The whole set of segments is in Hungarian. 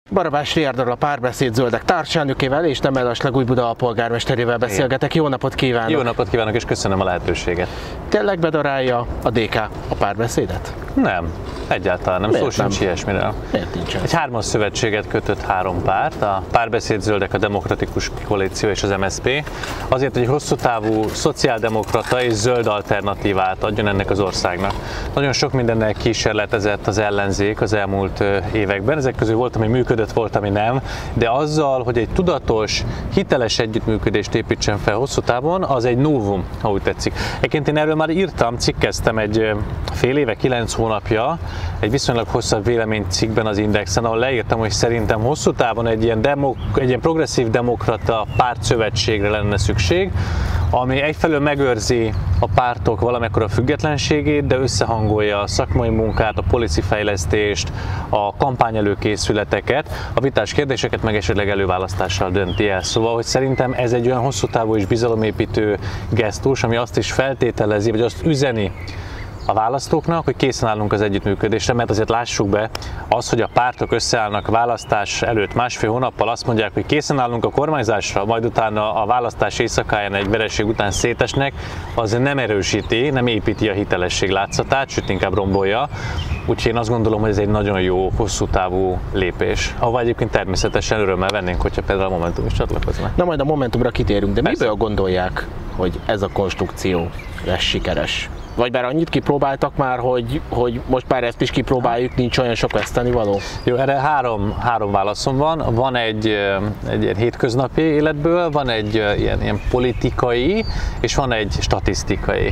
Barabás Riárdal, a Párbeszéd Zöldek társelnökével és Nemelesleg Újbuda alpolgármesterével beszélgetek. Jó napot kívánok! Jó napot kívánok, és köszönöm a lehetőséget. Tényleg bedarálja a DK a Párbeszédet? Nem, egyáltalán nem. Szó sincs ilyesmiről. Miért nincsen? Egy hármas szövetséget kötött három párt, a Párbeszéd Zöldek, a Demokratikus Koalíció és az MSZP, azért, hogy egy hosszú távú szociáldemokrata és zöld alternatívát adjon ennek az országnak. Nagyon sok mindennel kísérletezett az ellenzék az elmúlt években, ezek közül volt, ami működött, volt, ami nem, de azzal, hogy egy tudatos, hiteles együttműködést építsen fel hosszú távon, az egy novum, ha úgy tetszik. Egyébként én erről már írtam, cikkeztem egy fél éve, 9 hónapja, egy viszonylag hosszabb véleménycikkben az Indexen, ahol leírtam, hogy szerintem hosszú távon egy ilyen progresszív demokrata pártszövetségre lenne szükség, ami egyfelől megőrzi a pártok valamekkora függetlenségét, de összehangolja a szakmai munkát, a policifejlesztést, a kampányelőkészületeket, a vitás kérdéseket meg esetleg előválasztással dönti el. Szóval, hogy szerintem ez egy olyan hosszú távú és bizalomépítő gesztus, ami azt is feltételezi, vagy azt üzeni a választóknak, hogy készen állunk az együttműködésre, mert azért lássuk be, az, hogy a pártok összeállnak választás előtt másfél hónappal, azt mondják, hogy készen állunk a kormányzásra, majd utána a választás éjszakáján egy vereség után szétesnek, az nem erősíti, nem építi a hitelesség látszatát, sőt inkább rombolja. Úgyhogy én azt gondolom, hogy ez egy nagyon jó, hosszú távú lépés. Ahol egyébként természetesen örömmel vennénk, hogyha például a Momentum is csatlakozna. Na, majd a Momentumra kitérünk, de miből gondolják, hogy ez a konstrukció lesz sikeres? Vagy bár annyit kipróbáltak már, hogy most már ezt is kipróbáljuk, nincs olyan sok vesztenivaló? Jó, erre három válaszom van. Van egy ilyen hétköznapi életből, van egy ilyen politikai, és van egy statisztikai.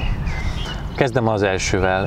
Kezdem az elsővel.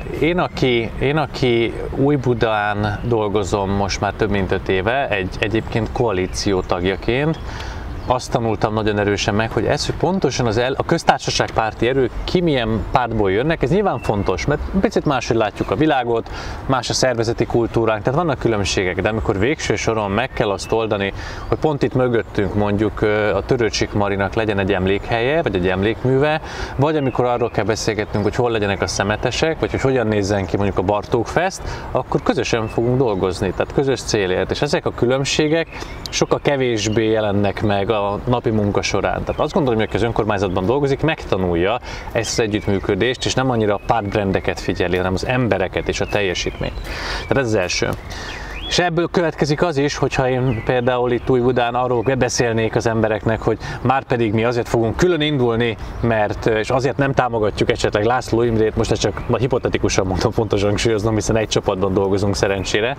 Én, aki Újbudán dolgozom most már több mint 5 éve, egyébként koalíció tagjaként, azt tanultam nagyon erősen meg, hogy ez, hogy pontosan a köztársaságpárti erők ki milyen pártból jönnek, ez nyilván fontos, mert picit máshogy látjuk a világot, más a szervezeti kultúránk, tehát vannak különbségek, de amikor végső soron meg kell azt oldani, hogy pont itt mögöttünk mondjuk a Törőcsik Marinak legyen egy emlékhelye, vagy egy emlékműve, vagy amikor arról kell beszélgetnünk, hogy hol legyenek a szemetesek, vagy hogy hogyan nézzen ki mondjuk a Bartók Fest, akkor közösen fogunk dolgozni, tehát közös célért. És ezek a különbségek sokkal kevésbé jelennek meg a napi munka során. Tehát azt gondolom, hogy aki az önkormányzatban dolgozik, megtanulja ezt az együttműködést, és nem annyira a pártbrendeket figyeli, hanem az embereket és a teljesítményt. Tehát ez az első. És ebből következik az is, hogyha én például itt Újbudán arról beszélnék az embereknek, hogy már pedig mi azért fogunk külön indulni, és azért nem támogatjuk esetleg László Imrét, most ezt csak hipotetikusan mondom, pontosan hangsúlyoznom, hiszen egy csapatban dolgozunk szerencsére,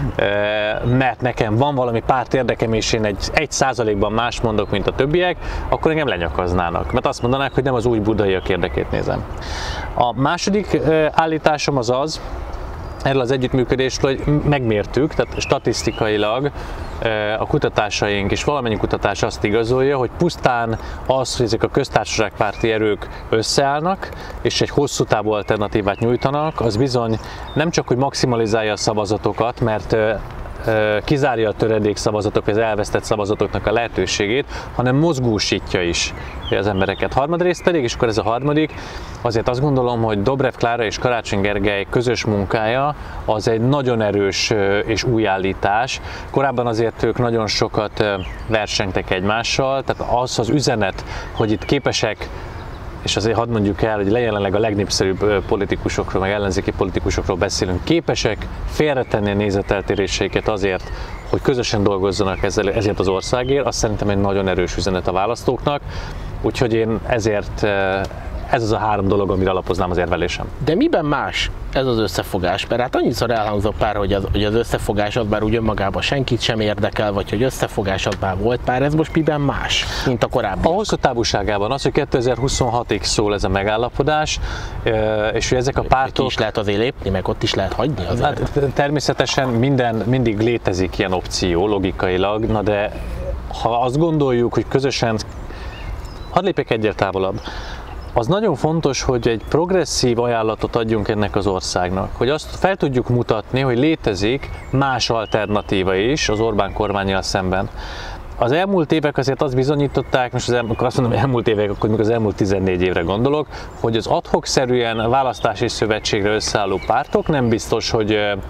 mert nekem van valami párt érdekem, és én 1%-ban más mondok, mint a többiek, akkor engem lenyakaznának, mert azt mondanák, hogy nem az újbudaiak érdekét nézem. A második állításom az, erről az együttműködésről, hogy megmértük, tehát statisztikailag a kutatásaink és valamennyi kutatás azt igazolja, hogy pusztán az, hogy ezek a köztársaságpárti erők összeállnak, és egy hosszú távú alternatívát nyújtanak, az bizony nem csak, hogy maximalizálja a szavazatokat, mert kizárja a töredék szavazatok, vagy az elvesztett szavazatoknak a lehetőségét, hanem mozgósítja is az embereket. Harmadrészt pedig, és akkor ez a harmadik, azért azt gondolom, hogy Dobrev Klára és Karácsony Gergely közös munkája az egy nagyon erős és új állítás. Korábban azért ők nagyon sokat versengtek egymással, tehát az üzenet, hogy itt képesek, és azért hadd mondjuk el, hogy jelenleg a legnépszerűbb politikusokról, meg ellenzéki politikusokról beszélünk, képesek félretenni a nézeteltéréseiket azért, hogy közösen dolgozzanak ezért az országért, azt szerintem egy nagyon erős üzenet a választóknak, úgyhogy én ezért ez az a 3 dolog, amire alapoznám az érvelésem. De miben más ez az összefogás? Mert hát annyiszor elhangzott pár, hogy az összefogás az bár úgy önmagában senkit sem érdekel, vagy hogy összefogás az már volt pár, ez most miben más, mint a korábbi? A hosszú távúságában az, hogy 2026-ig szól ez a megállapodás, és hogy ezek a pártok... Ki is lehet azért lépni, meg ott is lehet hagyni azért. Hát, természetesen mindig létezik ilyen opció logikailag, na de ha azt gondoljuk, hogy közösen... Hadd lépjek egyre távolabb. Az nagyon fontos, hogy egy progresszív ajánlatot adjunk ennek az országnak, hogy azt fel tudjuk mutatni, hogy létezik más alternatíva is az Orbán kormánnyal szemben. Az elmúlt évek azért azt bizonyították, most amikor azt mondom elmúlt évek, akkor még az elmúlt 14 évre gondolok, hogy az ad hoc-szerűen választási szövetségre összeálló pártok nem biztos, hogy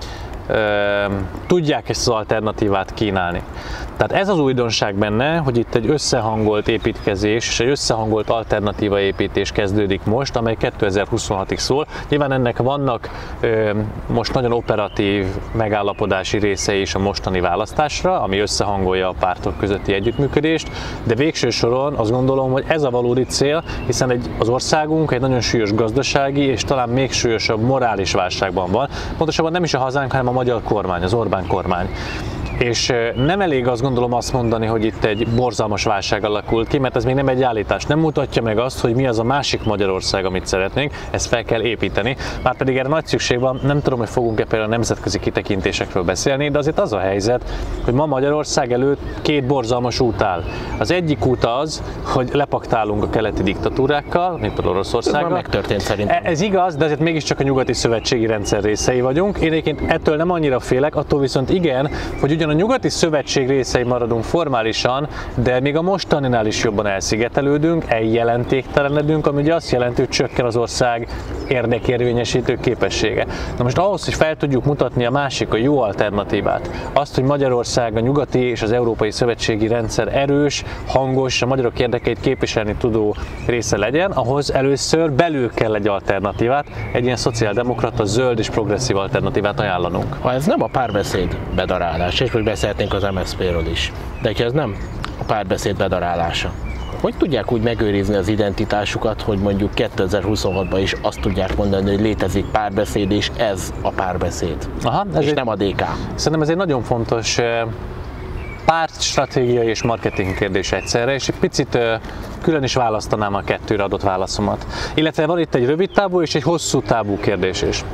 tudják ezt az alternatívát kínálni. Tehát ez az újdonság benne, hogy itt egy összehangolt építkezés és egy összehangolt alternatíva építés kezdődik most, amely 2026-ig szól. Nyilván ennek vannak most nagyon operatív megállapodási részei is a mostani választásra, ami összehangolja a pártok közötti együttműködést, de végső soron azt gondolom, hogy ez a valódi cél, hiszen az országunk egy nagyon súlyos gazdasági és talán még súlyosabb morális válságban van. Pontosabban nem is a hazánk, hanem a magyar kormány, az Orbán kormány. És nem elég azt gondolom azt mondani, hogy itt egy borzalmas válság alakult ki, mert ez még nem egy állítás. Nem mutatja meg azt, hogy mi az a másik Magyarország, amit szeretnénk, ezt fel kell építeni. Márpedig erre nagy szükség van, nem tudom, hogy fogunk-e például a nemzetközi kitekintésekről beszélni, de azért az a helyzet, hogy ma Magyarország előtt két borzalmas út áll. Az egyik út az, hogy lepaktálunk a keleti diktatúrákkal, mint például Oroszországgal. Ez megtörtént szerintem. Ez igaz, de azért mégiscsak a nyugati szövetségi rendszer részei vagyunk. Én egyébként ettől nem annyira félek, attól viszont igen, hogy ugyan a nyugati szövetség részei maradunk formálisan, de még a mostaninál is jobban elszigetelődünk, eljelentéktelenedünk, ami ugye azt jelenti, hogy csökken az ország érdekérvényesítő képessége. Na most ahhoz, hogy fel tudjuk mutatni a másik, a jó alternatívát, azt, hogy Magyarország a nyugati és az európai szövetségi rendszer erős, hangos, a magyarok érdekeit képviselni tudó része legyen, ahhoz először belül kell egy alternatívát, egy ilyen szociáldemokrata, zöld és progresszív alternatívát ajánlanunk. Ha ez nem a párbeszéd bedarálás, és most beszélhetnénk az MSZP-ről is, de ha ez nem a párbeszéd bedarálása, hogy tudják úgy megőrizni az identitásukat, hogy mondjuk 2026-ban is azt tudják mondani, hogy létezik párbeszéd, és ez a párbeszéd, és nem a DK? Szerintem ez egy nagyon fontos pártstratégiai és marketing kérdés egyszerre, és egy picit külön is választanám a kettőre adott válaszomat. Illetve van itt egy rövid távú és egy hosszú távú kérdés is.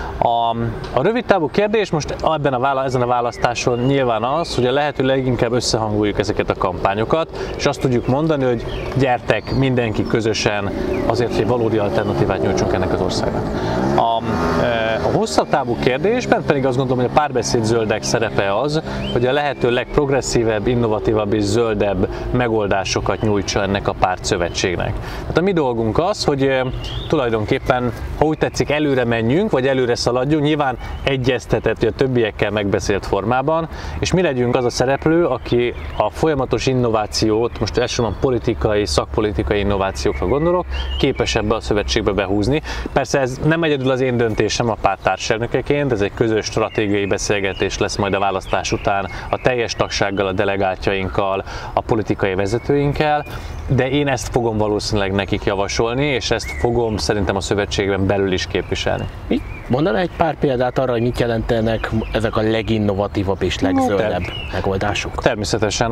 A rövid távú kérdés most ezen a választáson nyilván az, hogy a lehető leginkább összehangoljuk ezeket a kampányokat, és azt tudjuk mondani, hogy gyertek mindenki közösen azért, hogy valódi alternatívát nyújtsunk ennek az országnak. A hosszabb távú kérdésben pedig azt gondolom, hogy a párbeszéd zöldek szerepe az, hogy a lehető legprogresszívebb, innovatívabb és zöldebb megoldásokat nyújtsa ennek a pártszövetségnek. Hát a mi dolgunk az, hogy tulajdonképpen, ha úgy tetszik, előre menjünk, vagy előre szaladjunk, nyilván egyeztetett, hogy a többiekkel megbeszélt formában, és mi legyünk az a szereplő, aki a folyamatos innovációt, most elsősorban politikai, szakpolitikai innovációkra gondolok, képes ebbe a szövetségbe behúzni. Persze ez nem egyedül az én döntésem a párt társelnökeként, ez egy közös stratégiai beszélgetés lesz majd a választás után a teljes tagsággal, a delegáltjainkkal, a politikai vezetőinkkel, de én ezt fogom valószínűleg nekik javasolni, és ezt fogom szerintem a szövetségben belül is képviselni. Mondaná egy pár példát arra, hogy mit jelentenek ezek a leginnovatívabb és legzöldebb megoldások? Természetesen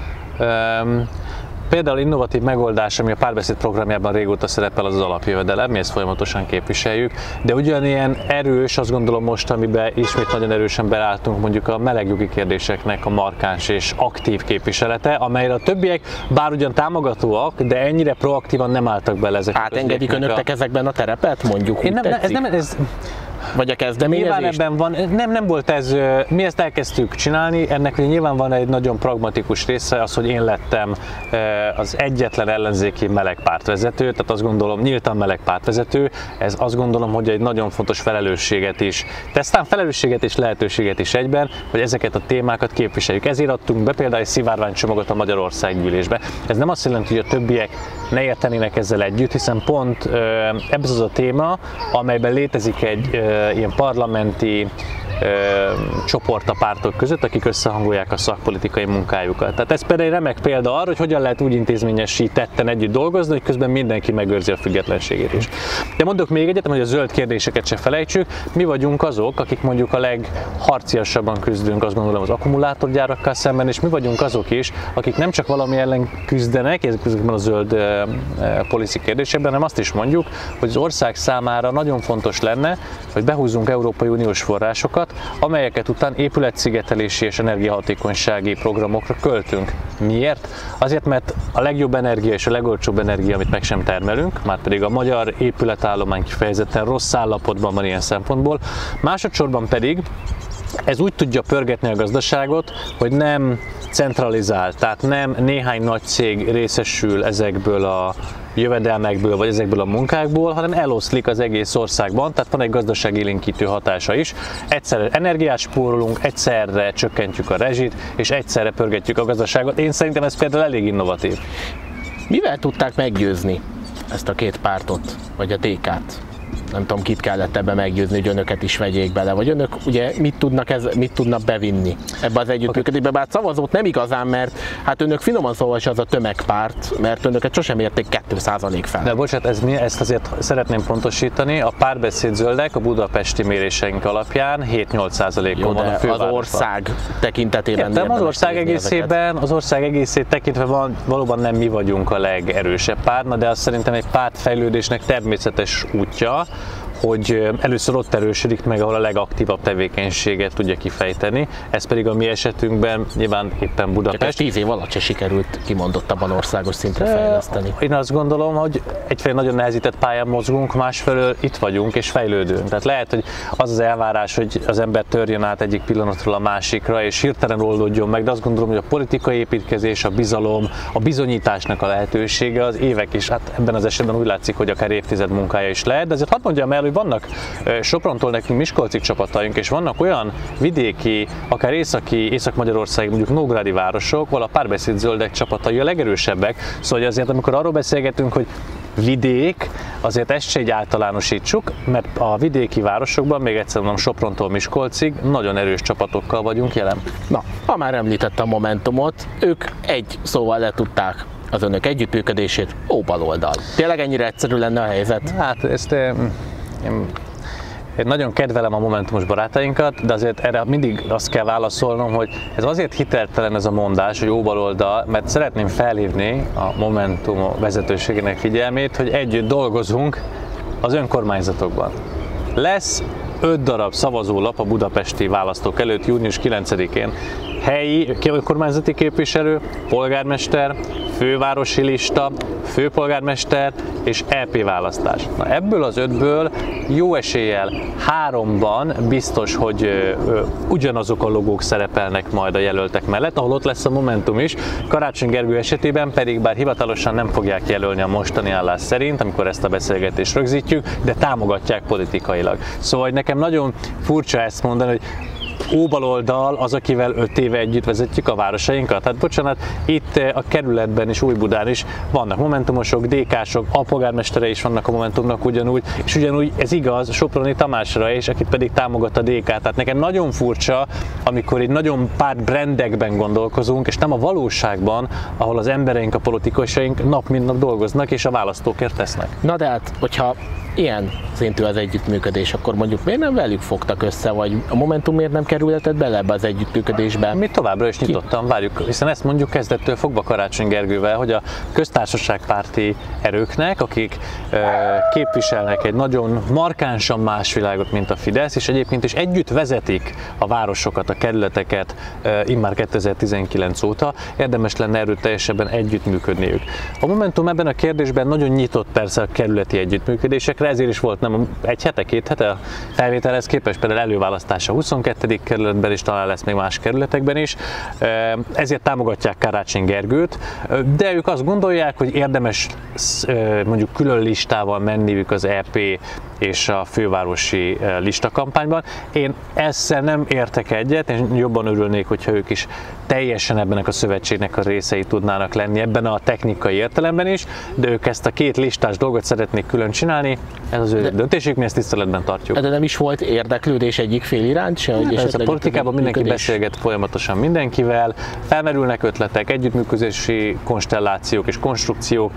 például innovatív megoldás, ami a párbeszéd programjában régóta szerepel, az alapjövedelem, mi ezt folyamatosan képviseljük, de ugyanilyen erős, azt gondolom most, amiben ismét nagyon erősen beálltunk, mondjuk a melegjogi kérdéseknek a markáns és aktív képviselete, amelyre a többiek bár ugyan támogatóak, de ennyire proaktívan nem álltak bele ezeknek. Átengedik önöknek ezekben a terepet, mondjuk? Vagy a kezdeményezést? Nyilván ebben van, nem volt ez, mi ezt elkezdtük csinálni, ennek ugye nyilván van egy nagyon pragmatikus része, az, hogy én lettem az egyetlen ellenzéki meleg pártvezető, tehát azt gondolom, nyíltan meleg pártvezető, ez azt gondolom, hogy egy nagyon fontos felelősséget is, de aztán felelősséget és lehetőséget is egyben, hogy ezeket a témákat képviseljük. Ezért adtunk be például egy szivárványcsomagot a Magyarország gyűlésbe. Ez nem azt jelenti, hogy a többiek ne értenének ezzel együtt, hiszen pont ez az a téma, amelyben létezik egy ilyen parlamenti csoport a pártok között, akik összehangolják a szakpolitikai munkájukat. Tehát ez például egy remek példa arra, hogy hogyan lehet úgy intézményesítetten együtt dolgozni, hogy közben mindenki megőrzi a függetlenségét is. De mondok még egyet, hogy a zöld kérdéseket se felejtsük, mi vagyunk azok, akik mondjuk a legharciasabban küzdünk, azt gondolom, az akkumulátorgyárakkal szemben, és mi vagyunk azok is, akik nem csak valami ellen küzdenek, ezekben a zöld policy kérdésekben, hanem azt is mondjuk, hogy az ország számára nagyon fontos lenne, hogy behúzzunk Európai Uniós forrásokat, amelyeket után épületszigetelési és energiahatékonysági programokra költünk. Miért? Azért, mert a legjobb energia és a legolcsóbb energia, amit meg sem termelünk, márpedig a magyar épületállomány kifejezetten rossz állapotban van ilyen szempontból. Másodszorban pedig ez úgy tudja pörgetni a gazdaságot, hogy nem centralizált, tehát nem néhány nagy cég részesül ezekből a jövedelmekből, vagy ezekből a munkákból, hanem eloszlik az egész országban, tehát van egy gazdaságélénkítő hatása is. Egyszerre energiát spórolunk, egyszerre csökkentjük a rezsit, és egyszerre pörgetjük a gazdaságot. Én szerintem ez például elég innovatív. Mivel tudták meggyőzni ezt a két pártot, vagy a DK-t? Nem tudom, kit kellett ebbe meggyőzni, hogy önöket is vegyék bele, vagy önök ugye mit tudnak bevinni ebbe az együttműködésbe, bár szavazót nem igazán, mert hát önök finoman szólva is az a tömegpárt, mert önöket sosem érték 2% fel. De bocsánat, ezt azért szeretném pontosítani, a Párbeszéd Zöldek a budapesti méréseink alapján 7-8%-on van a fővárosban. Az ország tekintetében. Értem, az ország egészét tekintve valóban nem mi vagyunk a legerősebb párt, de azt szerintem egy pártfejlődésnek természetes útja, hogy először ott erősödik meg, ahol a legaktívabb tevékenységet tudja kifejteni, ez pedig a mi esetünkben nyilván éppen Budapest. Csak 10 év alatt se sikerült kimondottabban országos szintre fejleszteni. Én azt gondolom, hogy egyfelől nagyon nehezített pályán mozgunk, másfelől itt vagyunk és fejlődünk. Tehát lehet, hogy az az elvárás, hogy az ember törjön át egyik pillanatról a másikra, és hirtelen oldódjon meg, de azt gondolom, hogy a politikai építkezés, a bizalom, a bizonyításnak a lehetősége az évek is, hát ebben az esetben úgy látszik, hogy akár évtized munkája is lehet, de azért hadd mondjam el, hogy vannak Soprontól nekünk Miskolcig csapataink, és vannak olyan vidéki, akár Észak-Magyarországi, mondjuk nógrádi városok, ahol a Párbeszéd Zöldek csapatai a legerősebbek. Szóval azért, amikor arról beszélgetünk, hogy vidék, azért ezt se így általánosítsuk, mert a vidéki városokban, még egyszer mondom, Soprontól Miskolcig nagyon erős csapatokkal vagyunk jelen. Na, ha már említette a Momentumot, ők egy szóval letudták az önök együttműködését, óbaloldal. Tényleg ennyire egyszerű lenne a helyzet? Hát ezt én nagyon kedvelem a momentumos barátainkat, de azért erre mindig azt kell válaszolnom, hogy ez azért hiteltelen ez a mondás, hogy óbaloldal, mert szeretném felhívni a Momentum vezetőségének figyelmét, hogy együtt dolgozunk az önkormányzatokban. Lesz 5 darab szavazólap a budapesti választók előtt június 9-én. Helyi önkormányzati képviselő, polgármester, fővárosi lista, főpolgármester és EP választás. Na, ebből az 5-ből jó eséllyel 3-ban biztos, hogy ugyanazok a logók szerepelnek majd a jelöltek mellett, ahol ott lesz a Momentum is. Karácsony Gergő esetében pedig, bár hivatalosan nem fogják jelölni a mostani állás szerint, amikor ezt a beszélgetést rögzítjük, de támogatják politikailag. Szóval nekem nagyon furcsa ezt mondani, hogy óbaloldal az, akivel 5 éve együtt vezetjük a városainkat. Hát bocsánat, itt a kerületben is, Újbudán is vannak momentumosok, DK-sok, alpolgármestere is vannak a Momentumnak ugyanúgy, és ugyanúgy ez igaz Soproni Tamásra is, akit pedig támogat a DK. Tehát nekem nagyon furcsa, amikor így nagyon párt brandekben gondolkozunk, és nem a valóságban, ahol az embereink, a politikusaink nap mint nap dolgoznak, és a választókért tesznek. Na de hát, hogyha ilyen szintű az együttműködés, akkor mondjuk miért nem velük fogtak össze, vagy a Momentum miért nem kerülhetett bele ebbe az együttműködésbe? Mi továbbra is nyitottan várjuk, hiszen ezt mondjuk kezdettől fogva Karácsony Gergővel, hogy a köztársaságpárti erőknek, akik képviselnek egy nagyon markánsan más világot, mint a Fidesz, és egyébként is együtt vezetik a városokat, a kerületeket immár 2019 óta, érdemes lenne erőteljesebben együttműködniük. A Momentum ebben a kérdésben nagyon nyitott persze a kerületi együttműködésekre, ezért is volt nem egy hete, 2 hete a felvételhez képest, például előválasztása 22. kerületben is, talán lesz még más kerületekben is, ezért támogatják Karácsony Gergőt, de ők azt gondolják, hogy érdemes mondjuk külön listával menniük az EP és a fővárosi listakampányban. Én ezzel nem értek egyet, és jobban örülnék, hogyha ők is teljesen ebben a szövetségnek a részei tudnának lenni, ebben a technikai értelemben is, de ők ezt a 2 listás dolgot szeretnék külön csinálni, ez az ő döntésük, mi ezt tiszteletben tartjuk. De nem is volt érdeklődés egyik fél iránt se? Hogy a politikában mindenki beszélget folyamatosan mindenkivel, felmerülnek ötletek, együttműködési konstellációk és konstrukciók,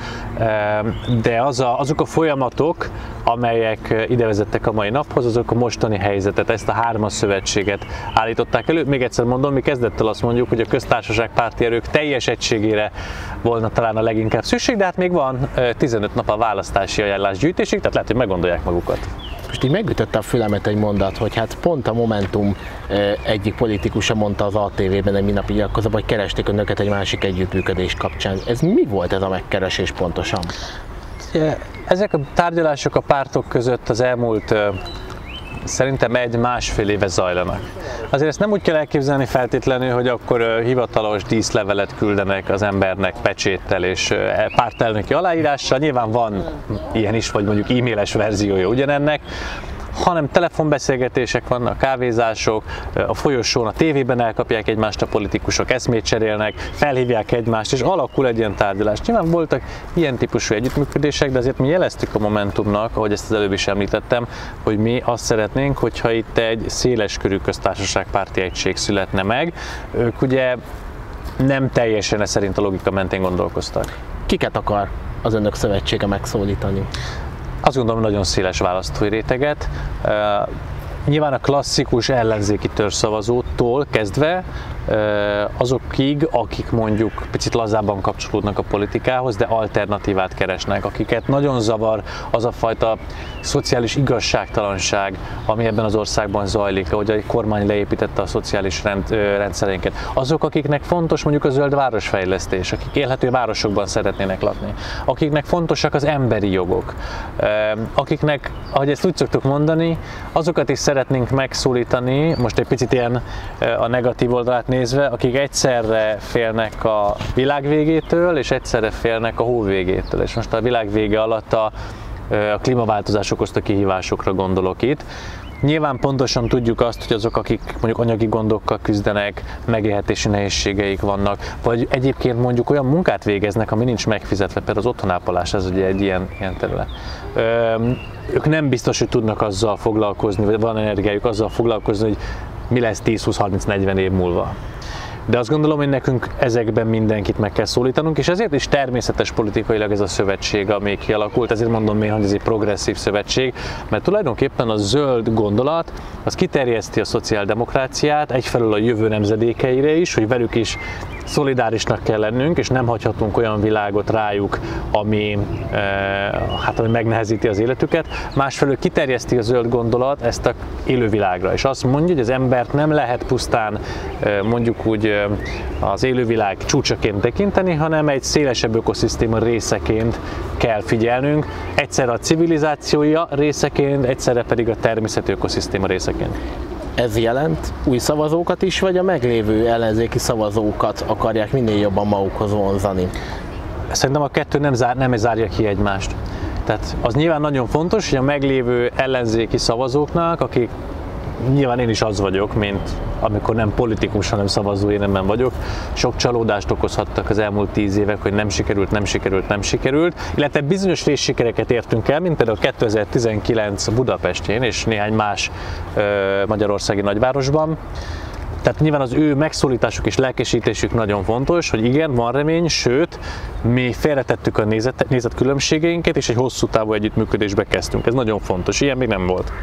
de azok a folyamatok, amelyek ide vezettek a mai naphoz, azok a mostani helyzetet, ezt a 3-as szövetséget állították elő. Még egyszer mondom, mi kezdettel azt mondjuk, hogy a köztársaságpárti erők teljes egységére volna talán a leginkább szükség, de hát még van 15 nap a választási ajánlásgyűjtésig, tehát lehet, hogy meggondolják magukat. Most így megütötte a fülemet egy mondat, hogy hát pont a Momentum egyik politikusa mondta az ATV-ben egy mindennapi nyilatkozatban, hogy keresték önöket egy másik együttműködés kapcsán. Ez mi volt ez a megkeresés pontosan? Ezek a tárgyalások a pártok között az elmúlt szerintem 1-1,5 éve zajlanak. Azért ezt nem úgy kell elképzelni feltétlenül, hogy akkor hivatalos díszlevelet küldenek az embernek pecséttel és pártelnöki aláírással. Nyilván van ilyen is, vagy mondjuk e-mailes verziója ugyanennek, hanem telefonbeszélgetések vannak, kávézások, a folyosón, a tévében elkapják egymást a politikusok, eszmét cserélnek, felhívják egymást, és alakul egy ilyen tárgyalás. Nyilván voltak ilyen típusú együttműködések, de azért mi jeleztük a Momentumnak, ahogy ezt az előbb is említettem, hogy mi azt szeretnénk, hogyha itt egy széleskörű köztársaságpárti egység születne meg. Ők ugye nem teljesen szerint a logika mentén gondolkoztak. Kiket akar az önök szövetsége megszólítani? Azt gondolom, nagyon széles választói réteget. Nyilván a klasszikus ellenzéki törzszavazótól kezdve azokig, akik mondjuk picit lazábban kapcsolódnak a politikához, de alternatívát keresnek, akiket nagyon zavar az a fajta szociális igazságtalanság, ami ebben az országban zajlik, ahogy a kormány leépítette a szociális rendszereinket. Azok, akiknek fontos mondjuk a zöld városfejlesztés, akik élhető városokban szeretnének lakni, akiknek fontosak az emberi jogok, akiknek, ahogy ezt úgy szoktuk mondani, azokat is szeretnénk megszólítani, most egy picit ilyen a negatív oldalát nézve, akik egyszerre félnek a világ végétől, és egyszerre félnek a hó végétől. És most a világ vége alatt a klímaváltozás okozta kihívásokra gondolok itt. Nyilván pontosan tudjuk azt, hogy azok, akik mondjuk anyagi gondokkal küzdenek, megélhetési nehézségeik vannak, vagy egyébként mondjuk olyan munkát végeznek, ami nincs megfizetve, például az otthonápolás, ez ugye egy ilyen terület. Ők nem biztos, hogy tudnak azzal foglalkozni, vagy van energiájuk azzal foglalkozni, hogy mi lesz 10-20-30-40 év múlva. De azt gondolom, hogy nekünk ezekben mindenkit meg kell szólítanunk, és ezért is természetes politikailag ez a szövetség, ami kialakult, ezért mondom én, hogy ez egy progresszív szövetség, mert tulajdonképpen a zöld gondolat, az kiterjeszti a szociáldemokráciát, egyfelől a jövő nemzedékeire is, hogy velük is szolidárisnak kell lennünk, és nem hagyhatunk olyan világot rájuk, ami megnehezíti az életüket. Másfelől kiterjeszti a zöld gondolat ezt a élővilágra, és azt mondja, hogy az embert nem lehet pusztán mondjuk úgy az élővilág csúcsaként tekinteni, hanem egy szélesebb ökoszisztéma részeként kell figyelnünk, egyszerre a civilizációja részeként, egyszerre pedig a természeti ökoszisztéma részeként. Ez jelent új szavazókat is, vagy a meglévő ellenzéki szavazókat akarják minél jobban magukhoz vonzani? Szerintem a kettő nem zárja ki egymást. Tehát az nyilván nagyon fontos, hogy a meglévő ellenzéki szavazóknak, akik nyilván én is az vagyok, mint amikor nem politikus, hanem szavazó énemben vagyok. Sok csalódást okozhattak az elmúlt 10 évek, hogy nem sikerült, illetve bizonyos részsikereket értünk el, mint például 2019 Budapestjén és néhány más magyarországi nagyvárosban. Tehát nyilván az ő megszólításuk és lelkesítésük nagyon fontos, hogy igen, van remény, sőt, mi félretettük a nézetkülönbségeinket, és egy hosszú távú együttműködésbe kezdtünk. Ez nagyon fontos, ilyen még nem volt.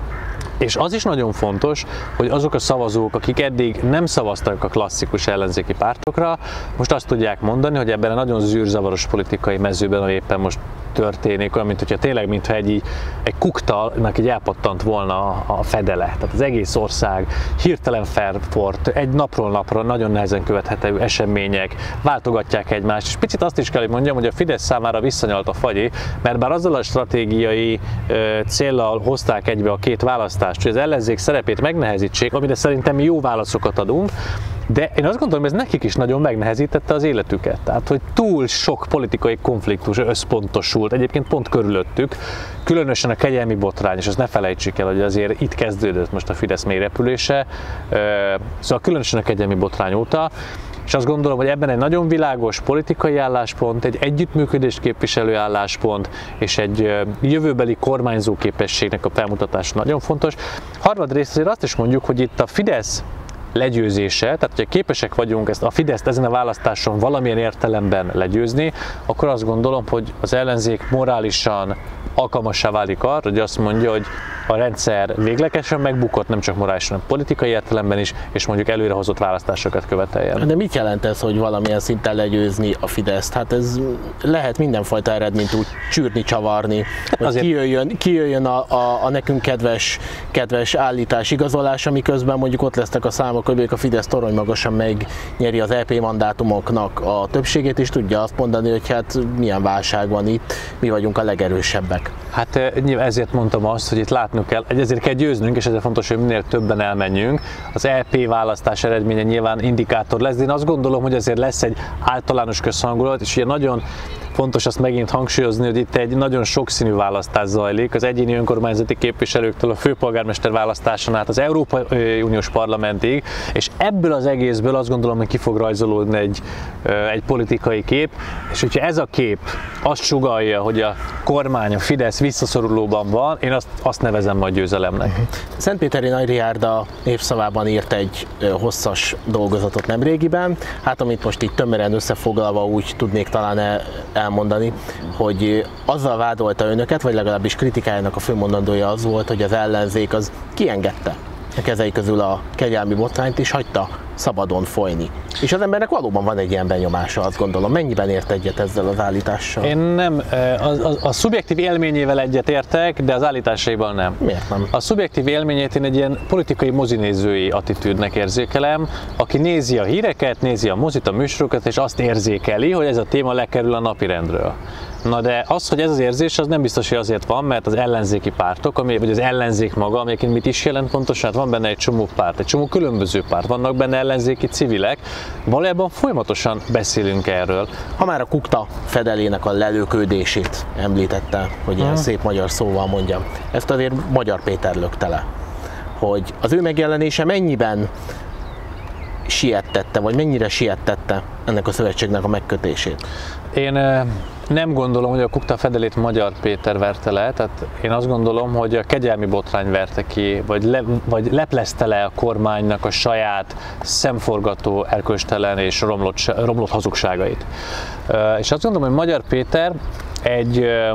És az is nagyon fontos, hogy azok a szavazók, akik eddig nem szavaztak a klasszikus ellenzéki pártokra, most azt tudják mondani, hogy ebben a nagyon zűrzavaros politikai mezőben, ami éppen most történik, olyan, mintha tényleg, mintha egy kuktalnak így elpattant volna a fedele. Tehát az egész ország hirtelen felfort, egy napról napra nagyon nehezen követhető események, váltogatják egymást, és picit azt is kell, hogy mondjam, hogy a Fidesz számára visszanyalt a fagyi, mert bár azzal a stratégiai céllal hozták egybe a két választást, hogy az ellenzék szerepét megnehezítsék, amire szerintem mi jó válaszokat adunk, de én azt gondolom, hogy ez nekik is nagyon megnehezítette az életüket. Tehát, hogy túl sok politikai konfliktus összpontosult, egyébként pont körülöttük, különösen a kegyelmi botrány, és azt ne felejtsük el, hogy azért itt kezdődött most a Fidesz mélyrepülése, szóval különösen a kegyelmi botrány óta, és azt gondolom, hogy ebben egy nagyon világos politikai álláspont, egy együttműködést képviselő álláspont, és egy jövőbeli kormányzó képességnek a felmutatása nagyon fontos. Harmadrészt azért azt is mondjuk, hogy itt a Fidesz legyőzése, tehát hogyha képesek vagyunk a Fideszt ezen a választáson valamilyen értelemben legyőzni, akkor azt gondolom, hogy az ellenzék morálisan alkalmassá válik arra, hogy azt mondja, hogy a rendszer véglegesen megbukott, nem csak morálisan, hanem politikai értelemben is, és mondjuk előrehozott választásokat követeljen. De mit jelent ez, hogy valamilyen szinten legyőzni a Fideszt? Hát ez lehet mindenfajta eredményt úgy csűrni, csavarni, hogy kijöjjön a nekünk kedves állítás, igazolás, amiközben mondjuk ott lesznek a számok, hogy a Fidesz torony magasan megnyeri az EP mandátumoknak a többségét, és tudja azt mondani, hogy hát milyen válság van itt, mi vagyunk a legerősebbek. Hát ezért mondtam azt, hogy itt látni látnunk kell, ezért kell győznünk, és ezért fontos, hogy minél többen elmenjünk. Az EP választás eredménye nyilván indikátor lesz, de én azt gondolom, hogy azért lesz egy általános közhangulat, és ugye nagyon fontos azt megint hangsúlyozni, hogy itt egy nagyon sokszínű választás zajlik, az egyéni önkormányzati képviselőktől a főpolgármester választáson át az Európai Uniós Parlamentig, és ebből az egészből azt gondolom, hogy ki fog rajzolódni egy politikai kép, és hogyha ez a kép azt sugallja, hogy a kormány, a Fidesz visszaszorulóban van, én azt nevezem majd győzelemnek. Szentpéteri Nagy Riárda évszavában írt egy hosszas dolgozatot nemrégiben, hát amit most így tömören összefoglalva úgy tudnék talán elmondani, hogy azzal vádolta önöket, vagy legalábbis kritikájának a főmondandója az volt, hogy az ellenzék az kiengedte a kezei közül a kegyelmi botrányt, és hagyta szabadon folyni. És az embernek valóban van egy ilyen benyomása, azt gondolom. Mennyiben ért egyet ezzel az állítással? Én nem, a szubjektív élményével egyet értek, de az állításaival nem. Miért nem? A szubjektív élményét én egy ilyen politikai mozinézői attitűdnek érzékelem, aki nézi a híreket, nézi a mozit, a műsorokat, és azt érzékeli, hogy ez a téma lekerül a napirendről. Na de az, hogy ez az érzés, az nem biztos, hogy azért van, mert az ellenzéki pártok, vagy az ellenzék maga, amelyiként mit is jelent pontosan, van benne egy csomó párt, egy csomó különböző párt, vannak benne ellenzéki civilek, valójában folyamatosan beszélünk erről. Ha már a Kukta fedelének a lelőködését említette, hogy ilyen szép magyar szóval mondjam, ezt azért Magyar Péter lökte le, hogy az ő megjelenése mennyiben siettette, vagy mennyire siettette ennek a szövetségnek a megkötését? Én nem gondolom, hogy a Kukta fedelét Magyar Péter verte le, tehát én azt gondolom, hogy a kegyelmi botrány verte ki, vagy leplezte le a kormánynak a saját szemforgató, erkölcstelen és romlott hazugságait. És azt gondolom, hogy Magyar Péter egy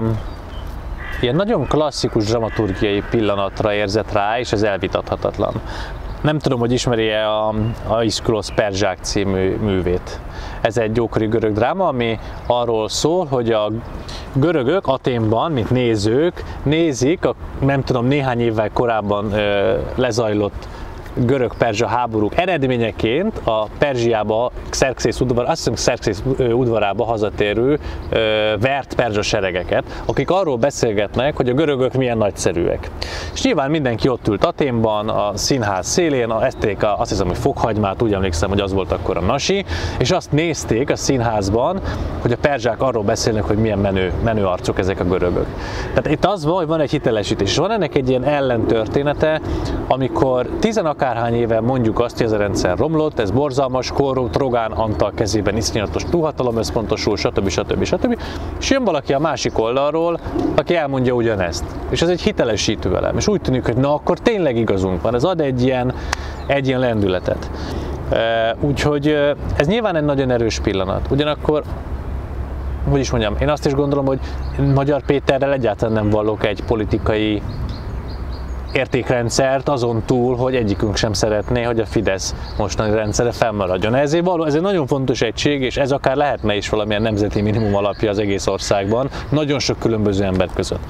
ilyen nagyon klasszikus dramaturgiai pillanatra érzett rá, és ez elvitathatatlan. Nem tudom, hogy ismeri-e a Aiszkulosz Perzsák című művét. Ez egy ókori görög dráma, ami arról szól, hogy a görögök Athénban, mint nézők, nézik a nem tudom, néhány évvel korábban lezajlott görög-perzsa háborúk eredményeként a Perzsiába, Xerxész udvarába hazatérő vert perzsa seregeket, akik arról beszélgetnek, hogy a görögök milyen nagyszerűek. És nyilván mindenki ott ült Athénban, a színház szélén, ették azt hiszem, hogy fokhagymát, úgy emlékszem, hogy az volt akkor a nasi, és azt nézték a színházban, hogy a perzsák arról beszélnek, hogy milyen menő arcok ezek a görögök. Tehát itt az van, hogy van egy hitelesítés, és van ennek egy ilyen ellentörténete, amikor akárhány éve mondjuk azt, hogy ez a rendszer romlott, ez borzalmas, korrupt, Rogán Antal kezében iszonyatos túlhatalom összpontosul, stb. És jön valaki a másik oldalról, aki elmondja ugyanezt. És ez egy hitelesítő elem. És úgy tűnik, hogy na akkor tényleg igazunk van, ez ad egy ilyen lendületet. Úgyhogy ez nyilván egy nagyon erős pillanat. Ugyanakkor, hogy is mondjam, én azt is gondolom, hogy Magyar Péterrel egyáltalán nem vallok egy politikai értékrendszert azon túl, hogy egyikünk sem szeretné, hogy a Fidesz mostani rendszere fennmaradjon. Ez egy nagyon fontos egység, és ez akár lehetne is valamilyen nemzeti minimum alapja az egész országban, nagyon sok különböző ember között.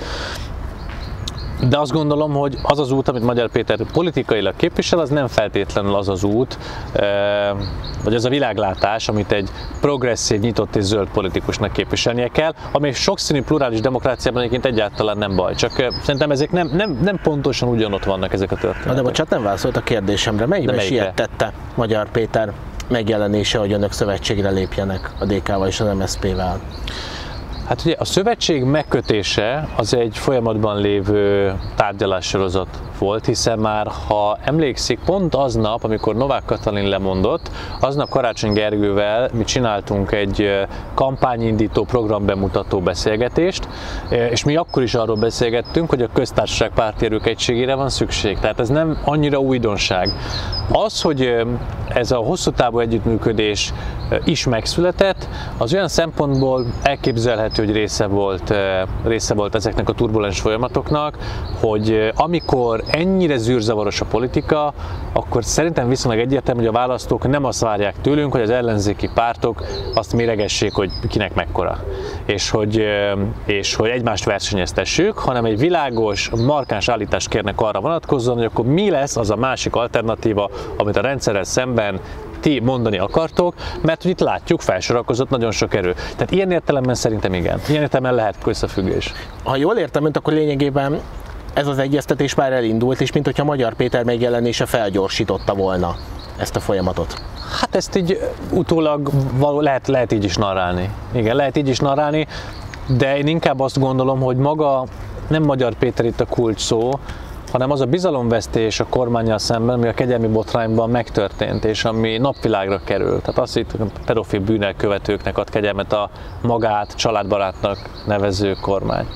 De azt gondolom, hogy az az út, amit Magyar Péter politikailag képvisel, az nem feltétlenül az az út, vagy az a világlátás, amit egy progresszív, nyitott és zöld politikusnak képviselnie kell, ami sokszínű plurális demokráciában egyébként egyáltalán nem baj, csak szerintem ezek nem pontosan ugyanott vannak ezek a történetek. De bocsánat, nem válaszolt a kérdésemre. Melyikben siettette Magyar Péter megjelenése, hogy önök szövetségre lépjenek a DK-val és az MSZP-vel? Hát ugye a szövetség megkötése az egy folyamatban lévő tárgyalássorozat volt, hiszen már, ha emlékszik, pont aznap, amikor Novák Katalin lemondott, aznap Karácsony Gergővel mi csináltunk egy kampányindító, programbemutató beszélgetést, és mi akkor is arról beszélgettünk, hogy a köztársaság párti erők egységére van szükség. Tehát ez nem annyira újdonság. Az, hogy ez a hosszú távú együttműködés is megszületett, az olyan szempontból elképzelhető, hogy része volt ezeknek a turbulens folyamatoknak, hogy amikor ennyire zűrzavaros a politika, akkor szerintem viszonylag egyértelmű, hogy a választók nem azt várják tőlünk, hogy az ellenzéki pártok azt méregessék, hogy kinek mekkora, és hogy egymást versenyeztessük, hanem egy világos, markáns állítást kérnek arra vonatkozóan, hogy akkor mi lesz az a másik alternatíva, amit a rendszerrel szemben ti mondani akartok, mert hogy itt látjuk, felsorakozott nagyon sok erő. Tehát ilyen értelemben szerintem igen. Ilyen értelemben lehet összefüggés. Ha jól értem önt, akkor lényegében ez az egyeztetés már elindult, és mint hogyha Magyar Péter megjelenése felgyorsította volna ezt a folyamatot. Hát ezt így utólag lehet így is narrálni. Igen, lehet így is narrálni, de én inkább azt gondolom, hogy maga nem Magyar Péter itt a kulcs szó, hanem az a bizalomvesztés a kormánnyal szemben, ami a kegyelmi botrányban megtörtént, és ami napvilágra került. Tehát azt itt pedofil bűnelkövetőknek ad kegyelmet a magát családbarátnak nevező kormány.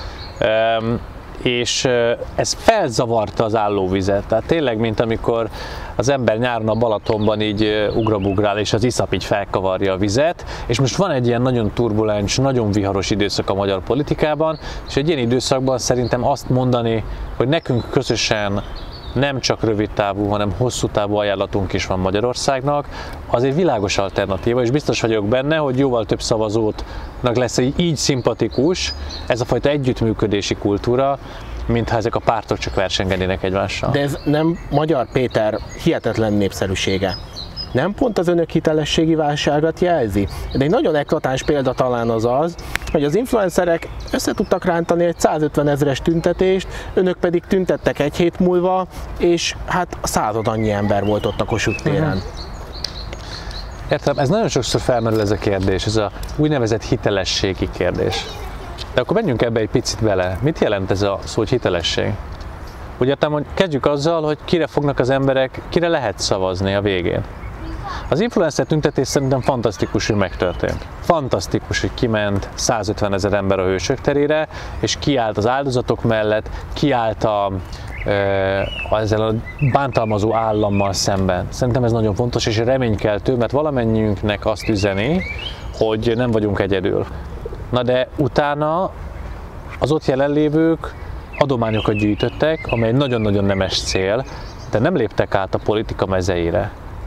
És ez felzavarta az állóvizet. Tehát tényleg, mint amikor az ember nyáron a Balatonban így ugrabugrál, és az iszap így felkavarja a vizet, és most van egy ilyen nagyon turbulens, nagyon viharos időszak a magyar politikában, és egy ilyen időszakban szerintem azt mondani, hogy nekünk közösen nem csak rövid távú, hanem hosszú távú ajánlatunk is van Magyarországnak, az egy világos alternatíva, és biztos vagyok benne, hogy jóval több szavazótnak lesz így szimpatikus ez a fajta együttműködési kultúra, mintha ezek a pártok csak versengenének egymással. De ez nem Magyar Péter hihetetlen népszerűsége. Nem pont az önök hitelességi válságát jelzi? De egy nagyon eklatáns példa talán az, hogy az influencerek össze tudtak rántani egy 150 000-es tüntetést, önök pedig tüntettek egy hét múlva, és hát századannyi ember volt ott a Kossuth téren. Értem, ez nagyon sokszor felmerül ez a kérdés, ez a úgynevezett hitelességi kérdés. De akkor menjünk ebbe egy picit bele. Mit jelent ez a szó, hogy hitelesség? Úgy értem, hogy kezdjük azzal, hogy kire fognak az emberek, kire lehet szavazni a végén. Az influencer tüntetés szerintem fantasztikus, hogy megtörtént. Fantasztikus, hogy kiment 150 000 ember a Hősök terére, és kiállt az áldozatok mellett, kiállt ezzel a bántalmazó állammal szemben. Szerintem ez nagyon fontos, és reménykeltő, mert valamennyiünknek azt üzeni, hogy nem vagyunk egyedül. Na de utána az ott jelenlévők adományokat gyűjtöttek, amely nagyon-nagyon nemes cél, de nem léptek át a politika mezeire.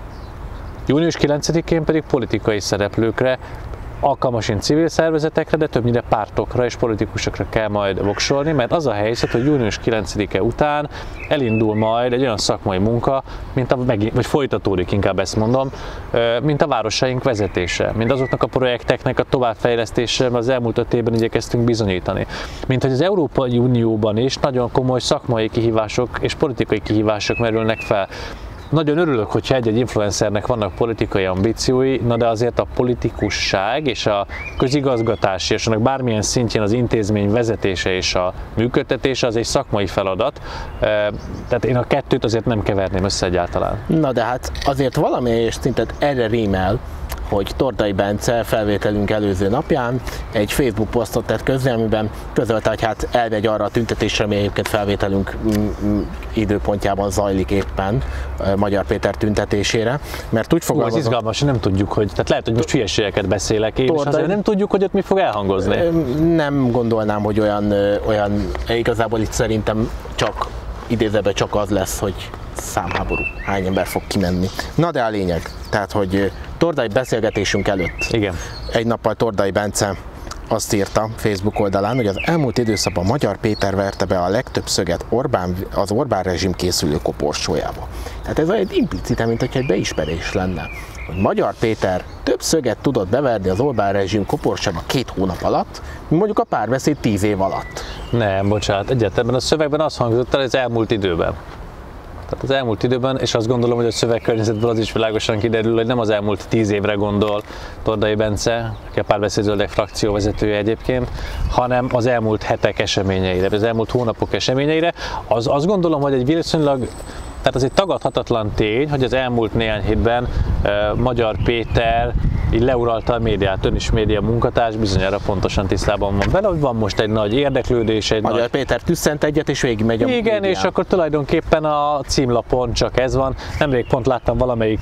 Június 9-én pedig politikai szereplőkre, alkalmasint civil szervezetekre, de többnyire pártokra és politikusokra kell majd voksolni, mert az a helyzet, hogy június 9-e után elindul majd egy olyan szakmai munka, vagy folytatódik, inkább ezt mondom, mint a városaink vezetése, mint azoknak a projekteknek a továbbfejlesztése, az elmúlt 5 évben igyekeztünk bizonyítani. Mint hogy az Európai Unióban is nagyon komoly szakmai kihívások és politikai kihívások merülnek fel. Nagyon örülök, hogyha egy-egy influencernek vannak politikai ambíciói, na de azért a politikusság és a közigazgatási és annak bármilyen szintjén az intézmény vezetése és a működtetése az egy szakmai feladat, tehát én a kettőt azért nem keverném össze egyáltalán. Na de hát azért valamelyes szintet erre rímel, hogy Tordai Bence felvételünk előző napján egy Facebook posztot tett közzé, amiben közölte, hogy hát elmegy arra a tüntetésre, ami egyébként felvételünk időpontjában zajlik éppen Magyar Péter tüntetésére, mert úgy fogalmazott... Ez izgalmas, nem tudjuk, hogy, tehát lehet, hogy most hülyeségeket beszélek én, és azért nem tudjuk, hogy ott mi fog elhangozni. Nem gondolnám, hogy olyan igazából itt szerintem csak idézőben csak az lesz, hogy számháború, hány ember fog kimenni. Na de a lényeg, tehát, hogy Tordai beszélgetésünk előtt egy nappal Tordai Bence azt írta Facebook oldalán, hogy az elmúlt időszakban Magyar Péter verte be a legtöbb szöget az Orbán rezsim készülő koporsójába. Tehát ez egy implicite, mint hogyha egy beismerés lenne, hogy Magyar Péter több szöget tudott beverni az Orbán rezsim koporsójába 2 hónap alatt, mint mondjuk a Párbeszéd 10 év alatt. Nem, bocsánat, egyáltalán a szövegben az hangzott el, az elmúlt időben. Tehát az elmúlt időben, és azt gondolom, hogy a szövegkörnyezetből az is világosan kiderül, hogy nem az elmúlt 10 évre gondol Tordai Bence, aki a Párbeszéd Zöldek frakció vezetője egyébként, hanem az elmúlt hetek eseményeire, az elmúlt hónapok eseményeire. Azt gondolom, hogy egy viszonylag, tehát az egy tagadhatatlan tény, hogy az elmúlt néhány hétben Magyar Péter így leuralta a médiát, ön is média munkatárs, bizonyára pontosan tisztában van vele, hogy van most egy nagy érdeklődés. Magyar Péter tüsszent egyet, és végigmegy a igen, médián. És akkor tulajdonképpen a címlapon csak ez van. Nemrég pont láttam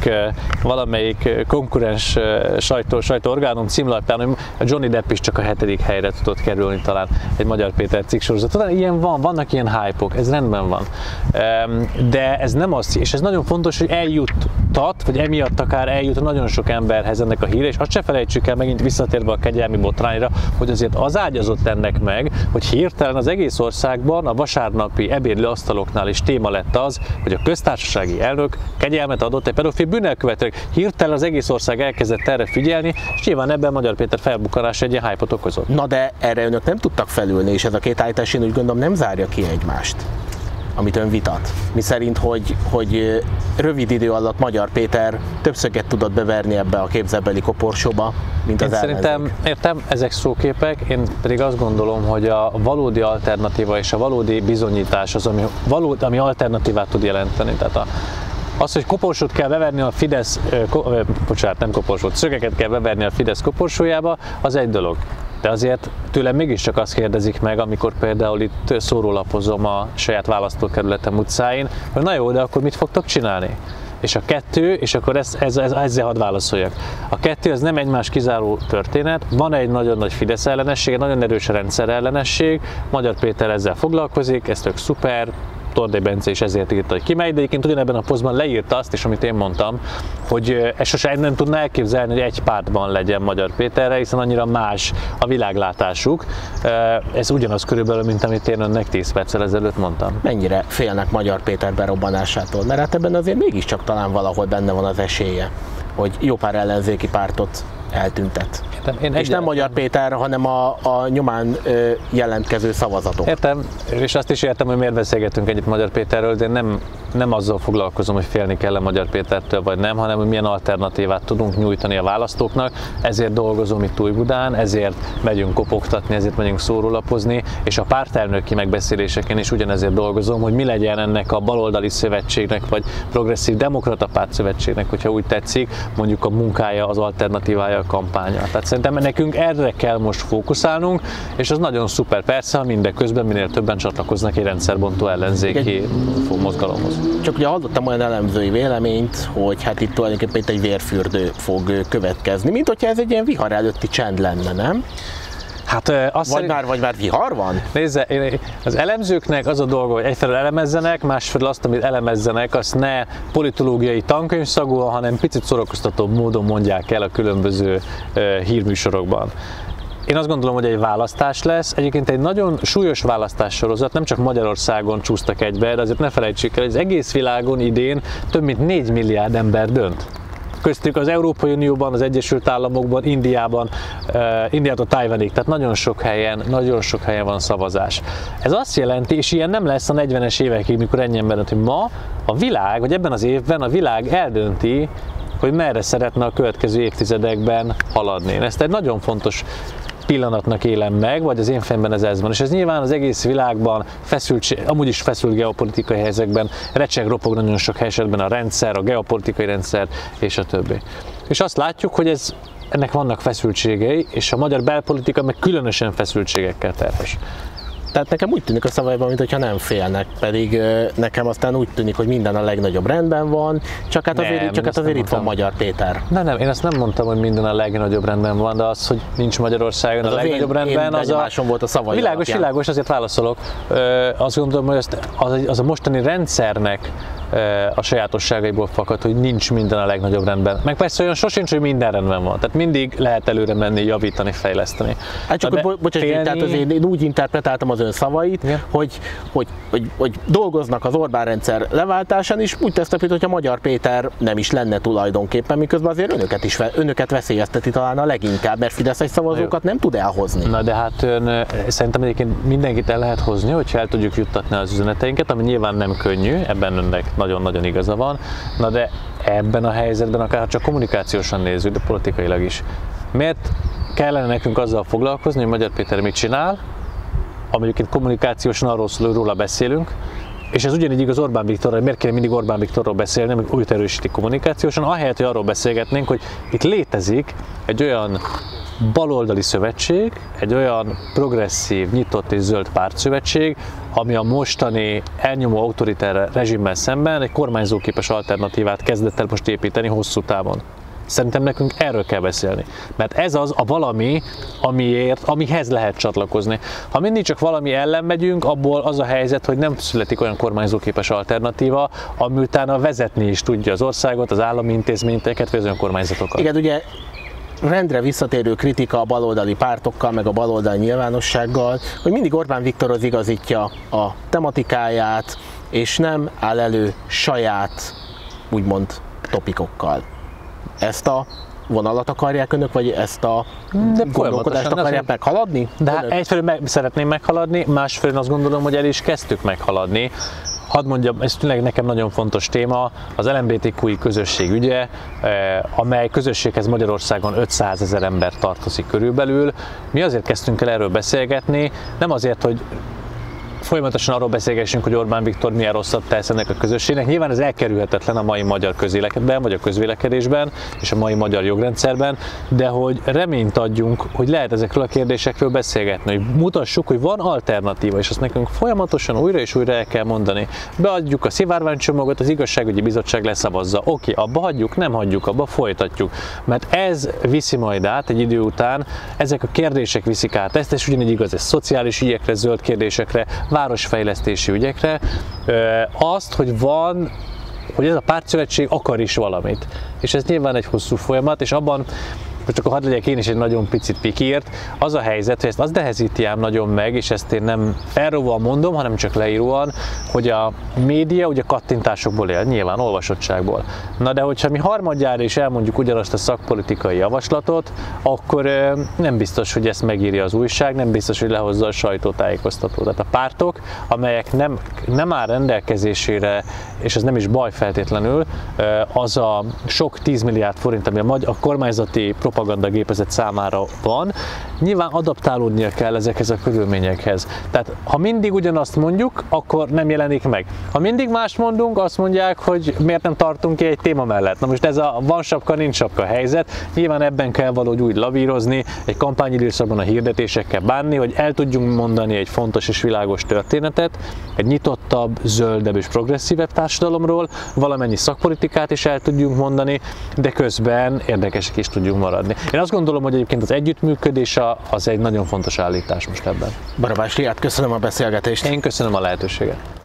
valamelyik konkurens sajtóorgánum címlapján, hogy a Johnny Depp is csak a 7. helyre tudott kerülni talán egy Magyar Péter cikksorozat. Ilyen vannak ilyen hype-ok, ez rendben van. De ez nem az, és ez nagyon fontos, hogy eljut eljutat, vagy emiatt akár eljut nagyon sok emberhez ennek a híre, és azt se felejtsük el, megint visszatérve a kegyelmi botrányra, hogy azért az ágyazott ennek meg, hogy hirtelen az egész országban a vasárnapi ebédlő asztaloknál is téma lett az, hogy a köztársasági elnök kegyelmet adott egy pedofil bűnelkövetőnek. Hirtelen az egész ország elkezdett erre figyelni, és nyilván ebben Magyar Péter felbukkanása egy ilyen hype-ot okozott. Na de erre önök nem tudtak felülni, és ez a két állítás, én úgy gondolom, nem zárja ki egymást, amit ön vitat. Miszerint, hogy rövid idő alatt Magyar Péter többszöget tudott beverni ebbe a képzelbeli koporsóba, mint az ellenzék. Szerintem, értem, ezek szóképek, én pedig azt gondolom, hogy a valódi alternatíva és a valódi bizonyítás az, ami alternatívát tud jelenteni. Tehát az, hogy koporsót kell beverni a Fidesz, nem koporsót, szögeket kell beverni a Fidesz koporsójába, az egy dolog. De azért tőlem mégiscsak azt kérdezik meg, amikor például itt szórólapozom a saját választókerületem utcáin, hogy na jó, de akkor mit fogtok csinálni? És a kettő, és akkor ezzel hadd válaszoljak. A kettő az nem egymás kizáró történet, van egy nagyon nagy Fidesz ellenesség, egy nagyon erős rendszer ellenesség, Magyar Péter ezzel foglalkozik, ez tök szuper, Tordai Bence is ezért írta, hogy kimegy, de egyébként ugyanebben a posztban leírta azt is, amit én mondtam, hogy ezt sosem nem tudná elképzelni, hogy egy pártban legyen Magyar Péterre, hiszen annyira más a világlátásuk. Ez ugyanaz körülbelül, mint amit én önnek 10 perccel ezelőtt mondtam. Mennyire félnek Magyar Péter berobbanásától? Mert hát ebben azért mégiscsak talán valahol benne van az esélye, hogy jó pár ellenzéki pártot eltüntet. És nem Magyar Péter, hanem a nyomán jelentkező szavazatok. Értem, és azt is értem, hogy miért beszélgetünk együtt Magyar Péterről, de nem azzal foglalkozom, hogy félni kell a Magyar Pétertől vagy nem, hanem hogy milyen alternatívát tudunk nyújtani a választóknak. Ezért dolgozom itt Újbudán, ezért megyünk kopogtatni, ezért megyünk szórólapozni, és a pártelnöki megbeszéléseken is ugyanezért dolgozom, hogy mi legyen ennek a baloldali szövetségnek, vagy progresszív demokrata párt szövetségnek, hogyha úgy tetszik, mondjuk a munkája, az alternatívája, a kampánya. Tehát szerintem nekünk erre kell most fókuszálnunk, és az nagyon szuper persze, ha mindeközben minél többen csatlakoznak egy rendszerbontó ellenzéki mozgalomhoz. Csak ugye hallottam olyan elemzői véleményt, hogy hát itt tulajdonképpen egy vérfürdő fog következni, mint hogyha ez egy ilyen vihar előtti csend lenne, nem? Hát, vagy már vihar van? Nézze, az elemzőknek az a dolga, hogy egyfelől elemezzenek, másfelől azt, amit elemezzenek, azt ne politológiai tankönyvszagúan, hanem picit szórakoztatóbb módon mondják el a különböző hírműsorokban. Én azt gondolom, hogy egy választás lesz, egyébként egy nagyon súlyos választássorozat, nem csak Magyarországon csúsztak egybe, de azért ne felejtsük el, hogy az egész világon idén több mint 4 milliárd ember dönt. Köztük az Európai Unióban, az Egyesült Államokban, Indiától Tajvanig, tehát nagyon sok helyen van szavazás. Ez azt jelenti, és ilyen nem lesz a 40-es évekig, mikor ennyi ember dönt, hogy ma a világ, vagy ebben az évben a világ eldönti, hogy merre szeretne a következő évtizedekben haladni. Én ezt egy nagyon fontos pillanatnak élem meg, vagy az én fejemben ez van. És ez nyilván az egész világban amúgy is feszült geopolitikai helyzetekben, recseg, ropog nagyon sok esetben a rendszer, a geopolitikai rendszer és a többi. És azt látjuk, hogy ennek vannak feszültségei, és a magyar belpolitika meg különösen feszültségekkel terhes. Tehát nekem úgy tűnik a szavaiban, mintha nem félnek, pedig nekem aztán úgy tűnik, hogy minden a legnagyobb rendben van, csak hát azért itt van Magyar Péter. Nem, én azt nem mondtam, hogy minden a legnagyobb rendben van, de az, hogy nincs Magyarországon a legnagyobb rendben, volt a szavai világos, azért válaszolok. Azt gondolom, hogy az a mostani rendszernek a sajátosságaiból fakad, hogy nincs minden a legnagyobb rendben. Meg persze olyan sosincs, hogy minden rendben van. Tehát mindig lehet előre menni, javítani, fejleszteni. Hát csak tehát azért én úgy interpretáltam az ön szavait, hogy dolgoznak az Orbán rendszer leváltásán, és úgy tesznek, mintha Magyar Péter nem is lenne tulajdonképpen, miközben azért önöket veszélyezteti talán a leginkább, mert fideszes szavazókat nem tud elhozni. Na de hát szerintem egyébként mindenkit el lehet hozni, hogyha el tudjuk juttatni az üzeneteinket, ami nyilván nem könnyű, ebben önnek nagyon-nagyon igaza van. Na de ebben a helyzetben akár csak kommunikációsan nézzük, de politikailag is. Miért kellene nekünk azzal foglalkozni, hogy Magyar Péter mit csinál, amelyeket kommunikációsan arról szól, hogy róla beszélünk, és ez ugyanígy igaz Orbán Viktorra, miért kéne mindig Orbán Viktorról beszélni, amik úgy erősítik kommunikációsan, ahelyett, hogy arról beszélgetnénk, hogy itt létezik egy olyan baloldali szövetség, egy olyan progresszív, nyitott és zöld pártszövetség, ami a mostani elnyomó autoritár rezsimmel szemben egy kormányzóképes alternatívát kezdett el most építeni hosszú távon. Szerintem nekünk erről kell beszélni. Mert ez az a valami, amihez lehet csatlakozni. Ha mindig csak valami ellen megyünk, abból az a helyzet, hogy nem születik olyan kormányzóképes alternatíva, ami utána vezetni is tudja az országot, az állami intézményeket, vagy az önkormányzatokat. Igen, ugye rendre visszatérő kritika a baloldali pártokkal, meg a baloldali nyilvánossággal, hogy mindig Orbán Viktorhoz igazítja a tematikáját, és nem áll elő saját, úgymond, topikokkal. Ezt a vonalat akarják önök, vagy ezt a gondolkodást akarják meghaladni? De egyfelől szeretném meghaladni, másfelől azt gondolom, hogy el is kezdtük meghaladni. Hadd mondjam, ez tényleg nekem nagyon fontos téma, az LMBTQI közösség ügye, amely közösséghez Magyarországon 500 000 ember tartozik körülbelül. Mi azért kezdtünk el erről beszélgetni, nem azért, hogy folyamatosan arról beszélgessünk, hogy Orbán Viktor milyen rosszat tesz ennek a közösségnek. Nyilván ez elkerülhetetlen a mai magyar közéletben, vagy a közvélekedésben, és a mai magyar jogrendszerben, de hogy reményt adjunk, hogy lehet ezekről a kérdésekről beszélgetni, hogy mutassuk, hogy van alternatíva, és azt nekünk folyamatosan újra és újra el kell mondani. Beadjuk a szivárványcsomagot, az igazságügyi bizottság leszavazza. Oké, abba hagyjuk, nem hagyjuk, abba folytatjuk. Mert ez viszi majd át egy idő után, ezek a kérdések viszik át ezt, és ugyanígy igaz, ez szociális ügyekre, zöld kérdésekre, városfejlesztési ügyekre, azt, hogy ez a pártszövetség akar is valamit. És ez nyilván egy hosszú folyamat, és abban, csak hadd legyek én is egy nagyon picit pikírt, az a helyzet, hogy ezt az nehezíti ám nagyon meg, és ezt én nem felróval mondom, hanem csak leíróan, hogy a média ugye kattintásokból él, nyilván olvasottságból. Na de hogyha mi harmadjára is elmondjuk ugyanazt a szakpolitikai javaslatot, akkor nem biztos, hogy ezt megírja az újság, nem biztos, hogy lehozza a sajtótájékoztató. Tehát a pártok, amelyek nem áll rendelkezésére, és ez nem is baj feltétlenül, az a sok 10 milliárd forint, ami a kormányzati propagandagépezet számára van, nyilván adaptálódnia kell ezekhez a körülményekhez. Tehát ha mindig ugyanazt mondjuk, akkor nem jelenik meg. Ha mindig mást mondunk, azt mondják, hogy miért nem tartunk ki egy téma mellett. Na most ez a van sapka, nincs sapka helyzet, nyilván ebben kell valahogy úgy lavírozni, egy kampányidőszakban a hirdetésekkel bánni, hogy el tudjunk mondani egy fontos és világos történetet, egy nyitottabb, zöldebb és progresszívebb társadalomról, valamennyi szakpolitikát is el tudjunk mondani, de közben érdekesek is tudjunk maradni. Én azt gondolom, hogy egyébként az együttműködés az egy nagyon fontos állítás most ebben. Barabás Riát, köszönöm a beszélgetést. Én köszönöm a lehetőséget.